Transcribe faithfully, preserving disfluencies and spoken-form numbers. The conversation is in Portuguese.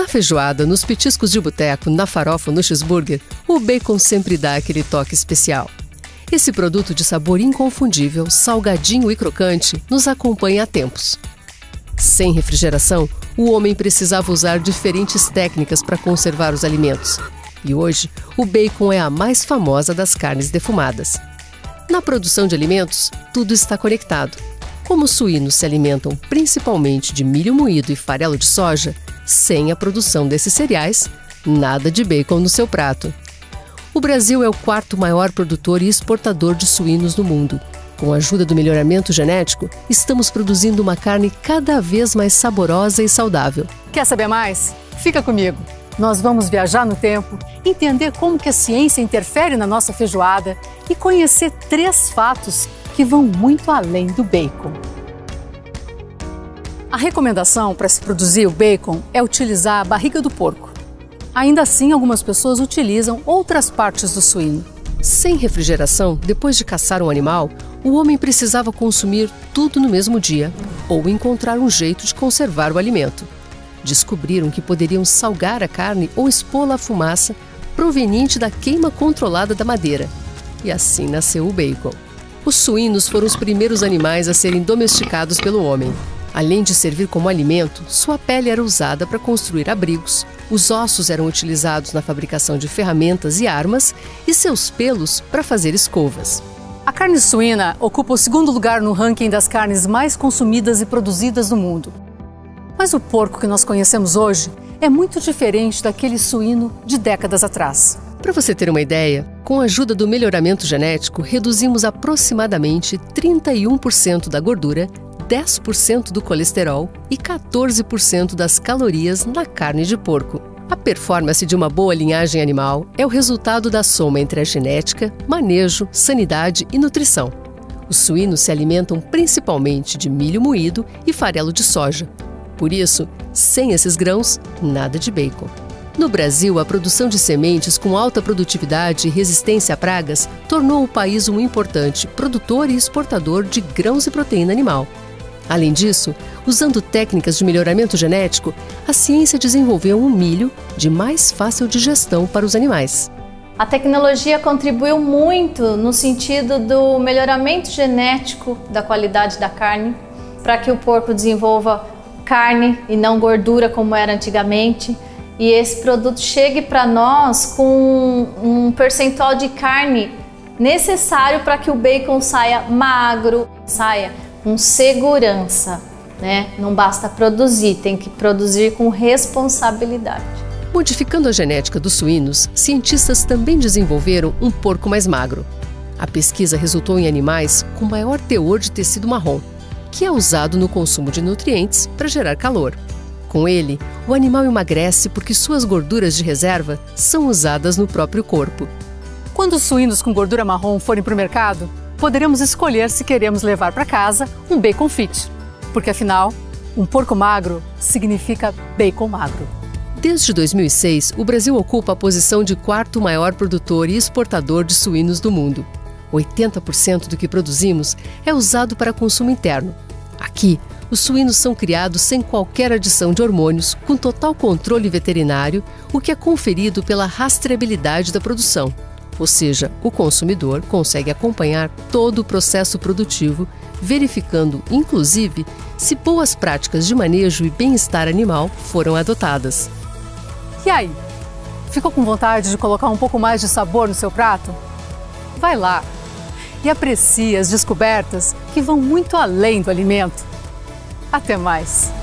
feijoada, nos petiscos de boteco, na farofa ou no cheeseburger, o bacon sempre dá aquele toque especial. Esse produto de sabor inconfundível, salgadinho e crocante, nos acompanha há tempos. Sem refrigeração, o homem precisava usar diferentes técnicas para conservar os alimentos. E hoje, o bacon é a mais famosa das carnes defumadas. Na produção de alimentos, tudo está conectado. Como os suínos se alimentam principalmente de milho moído e farelo de soja, sem a produção desses cereais, nada de bacon no seu prato. O Brasil é o quarto maior produtor e exportador de suínos no mundo. Com a ajuda do melhoramento genético, estamos produzindo uma carne cada vez mais saborosa e saudável. Quer saber mais? Fica comigo! Nós vamos viajar no tempo, entender como que a ciência interfere na nossa feijoada e conhecer três fatos que vão muito além do bacon. A recomendação para se produzir o bacon é utilizar a barriga do porco. Ainda assim, algumas pessoas utilizam outras partes do suíno. Sem refrigeração, depois de caçar um animal, o homem precisava consumir tudo no mesmo dia ou encontrar um jeito de conservar o alimento. Descobriram que poderiam salgar a carne ou expô-la à fumaça proveniente da queima controlada da madeira. E assim nasceu o bacon. Os suínos foram os primeiros animais a serem domesticados pelo homem. Além de servir como alimento, sua pele era usada para construir abrigos, os ossos eram utilizados na fabricação de ferramentas e armas e seus pelos para fazer escovas. A carne suína ocupa o segundo lugar no ranking das carnes mais consumidas e produzidas no mundo. Mas o porco que nós conhecemos hoje é muito diferente daquele suíno de décadas atrás. Para você ter uma ideia, com a ajuda do melhoramento genético, reduzimos aproximadamente trinta e um por cento da gordura, dez por cento do colesterol e quatorze por cento das calorias na carne de porco. A performance de uma boa linhagem animal é o resultado da soma entre a genética, manejo, sanidade e nutrição. Os suínos se alimentam principalmente de milho moído e farelo de soja. Por isso, sem esses grãos, nada de bacon. No Brasil, a produção de sementes com alta produtividade e resistência a pragas tornou o país um importante produtor e exportador de grãos e proteína animal. Além disso, usando técnicas de melhoramento genético, a ciência desenvolveu um milho de mais fácil digestão para os animais. A tecnologia contribuiu muito no sentido do melhoramento genético da qualidade da carne, para que o porco desenvolva carne e não gordura como era antigamente, e esse produto chegue para nós com um percentual de carne necessário para que o bacon saia magro, saia com segurança, né? Não basta produzir, tem que produzir com responsabilidade. Modificando a genética dos suínos, cientistas também desenvolveram um porco mais magro. A pesquisa resultou em animais com maior teor de tecido marrom, que é usado no consumo de nutrientes para gerar calor. Com ele, o animal emagrece porque suas gorduras de reserva são usadas no próprio corpo. Quando os suínos com gordura marrom forem para o mercado, poderemos escolher se queremos levar para casa um bacon fit, porque afinal, um porco magro significa bacon magro. Desde dois mil e seis, o Brasil ocupa a posição de quarto maior produtor e exportador de suínos do mundo. oitenta por cento do que produzimos é usado para consumo interno. Aqui, os suínos são criados sem qualquer adição de hormônios, com total controle veterinário, o que é conferido pela rastreabilidade da produção. Ou seja, o consumidor consegue acompanhar todo o processo produtivo, verificando, inclusive, se boas práticas de manejo e bem-estar animal foram adotadas. E aí? Ficou com vontade de colocar um pouco mais de sabor no seu prato? Vai lá e aprecie as descobertas que vão muito além do alimento. Até mais!